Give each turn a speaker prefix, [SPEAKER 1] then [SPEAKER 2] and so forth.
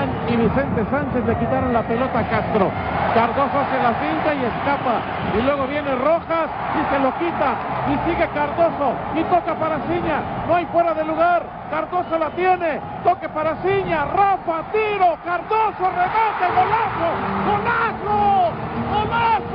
[SPEAKER 1] Guzmán y Vicente Sánchez le quitaron la pelota a Castro. Cardoso hace la finta y escapa. Y luego viene Rojas y se lo quita. Y sigue Cardoso y toca para Ciña. No hay fuera de lugar. Cardoso la tiene. Toque para Ciña. Rafa, tiro. Cardoso, remate, golazo. ¡Golazo! ¡Golazo!